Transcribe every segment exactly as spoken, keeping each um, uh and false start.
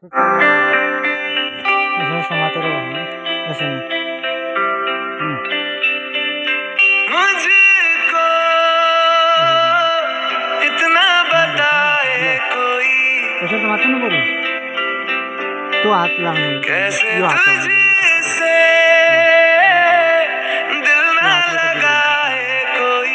ऐसे समाते रहो ऐसे नहीं। मुझको इतना बताए कोई ऐसे समाते ना बोलो तो हाथ लाने कैसे तुझसे दिल ना लगाए कोई।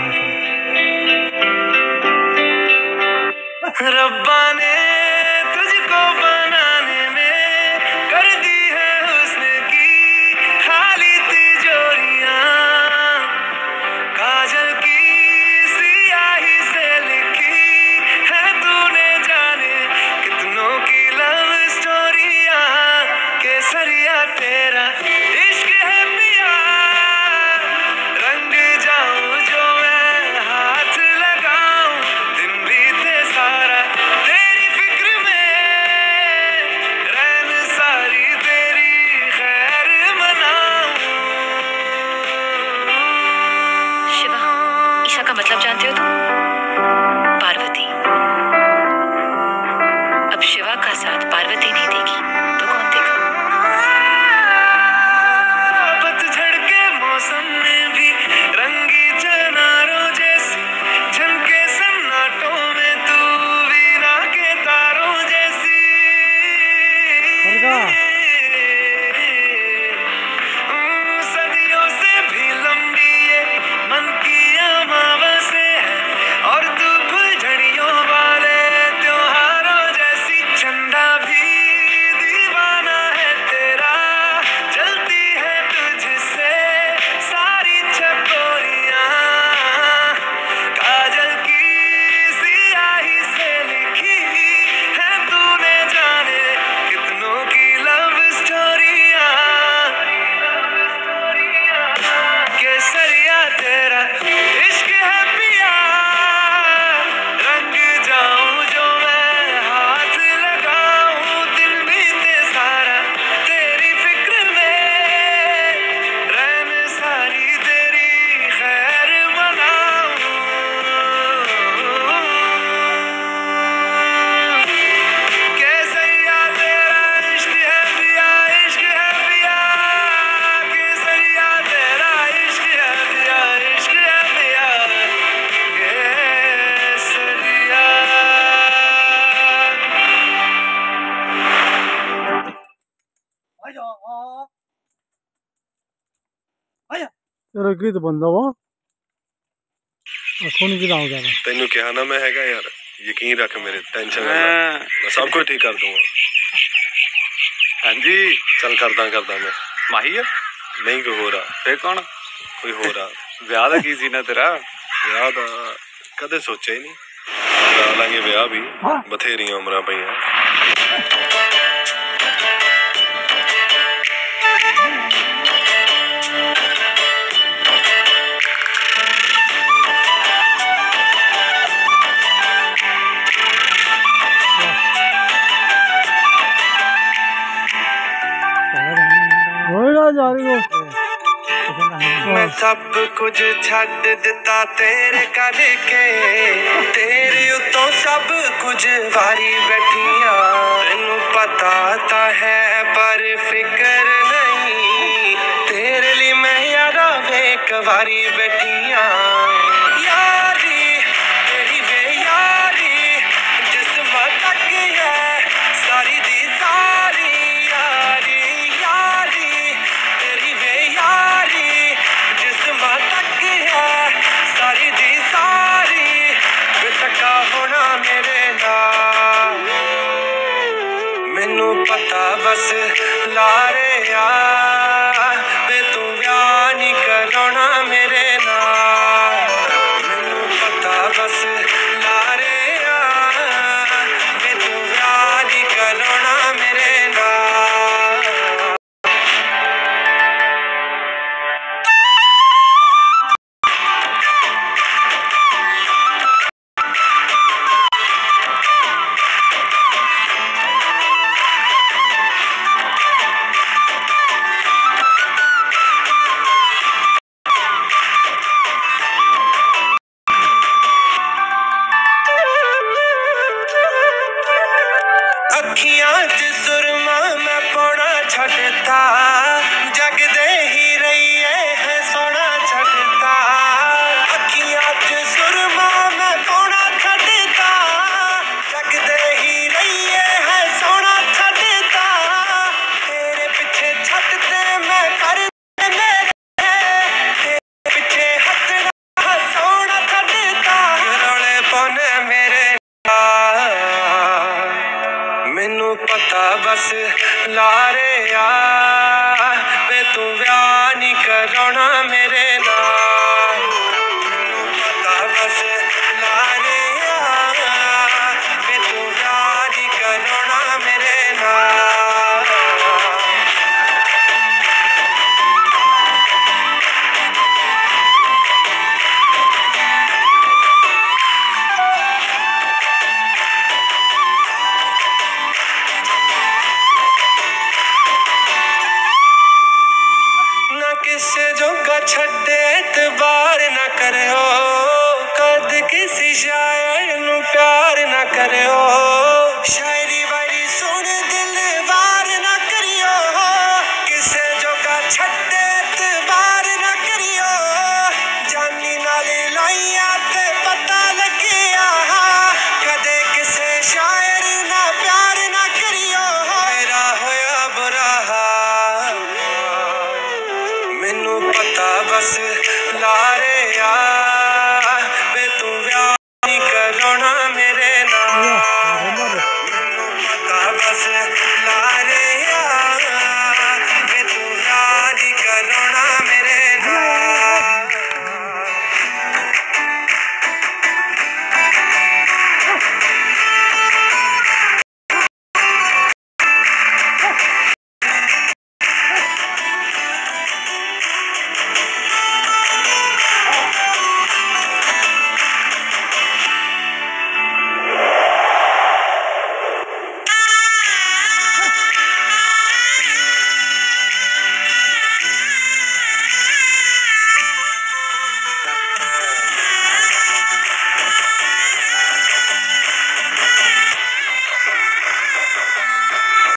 रब्बा ने तुझको बनाने में कर दी है हुस्न की खाली तिजोरियां, काजल की सियाही से लिखी है तूने जाने कितनों की लव स्टोरियां। केसरिया तेरा इश्क है पिया, रंग जाऊं जो मैं हाथ लगाऊं, दिन बीते सारा तेरी फिक्र में, रैन सारी तेरी खैर मनाऊं। शिवा, ईशा का मतलब जानते हो तुम? पार्वती। अब शिवा का साथ पार्वती नहीं देगी तो कौन देगा? पतझड़ के मौसम में भी रंगी चनारों जैसी झनके सन्नाटों में तू वीणा के तारों जैसी। हम्म, सदियों से भी लंबी ये मन की अमावस्या है और तू फुलझड़ियों वाले त्योहारों जैसी। चंदा भी दीवाना है तेरा, जलती है तुझसे सारी चकोरियां, काजल की सियाही से लिखी है तूने जाने कितनों की लव स्टोरियां। केसरिया तेरा इश्क है पिया, रंग जाऊं जो मैं हाथ लगाऊं, दिन बीते सारा तेरी फिक्र में, रैन सारी तेरी खैर मनाऊं। केसरिया तेरा इश्क है पिया, इश्क है पिया, केसरिया तेरा इश्क है पिया, इश्क है पिया, केसरिया। तेरा गीत बंदा वो खून की दाव जा रहा। तेनू क्या ना मैं हैगा यार, यकीन रख मेरे, टेंशन ना ले, मैं सब कुछ ठीक कर दूंगा। हाँ जी, चल करदा करदा मैं। माही है? नहीं कोई हो रहा, फिर कौन? कोई हो रहा। ਵਿਆਹ ਦਾ ਕੀ ਸੀ ਨਾ ਤੇਰਾ? ਵਿਆਹ ਦਾ ਕਦੇ ਸੋਚਿਆ ਹੀ ਨਹੀਂ, ਕਰਾ ਲਾਂਗੇ ਵਿਆਹ ਵੀ, ਬਥੇਰੀਆਂ ਉਮਰਾਂ ਪਈਆਂ। जा रही हो मैं सब कुछ छड़ दिता तेरे करके, तेरे उतों सब कुछ वारी बैठियां, तेनू पता ता है पर फिक्र नहीं, तेरे लिए मैं यारा वेक वारी बैठियां। यारी तेरी वे यारी जिस्म तक है सारी दी सारी, यारी यारी तेरी वे यारी जिस्म तक है सारी दी सारी, बेतका होना मेरे नाल, मैनू पता बस लारे आ वे तू व्याह नहीं कराना मेरे नाल, मैनू पता बस लारे आ वे तू व्याह नहीं कराना मेरे नाल। पता बस लारे आ वे तू व्याह नहीं कराना मेरे नाल पता बस लारे आ वे तू व्याह नहीं कराना मेरे नाल किसे जोगा छड्डे इतबार ना करो कद किसी शायर नू प्यार ना करो